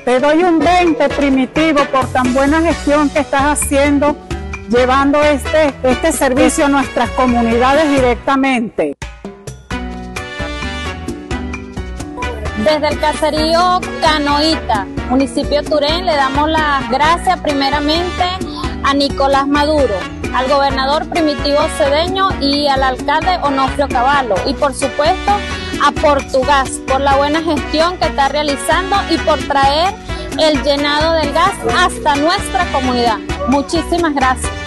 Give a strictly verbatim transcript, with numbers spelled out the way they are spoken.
Te doy un veinte, Primitivo, por tan buena gestión que estás haciendo, llevando este, este servicio a nuestras comunidades directamente. Desde el caserío Canoita, municipio de Turén, le damos las gracias primeramente a Nicolás Maduro, al gobernador Primitivo Cedeño y al alcalde Onofrio Cavallo, y por supuesto a Portugas por la buena gestión que está realizando y por traer el llenado del gas hasta nuestra comunidad. Muchísimas gracias.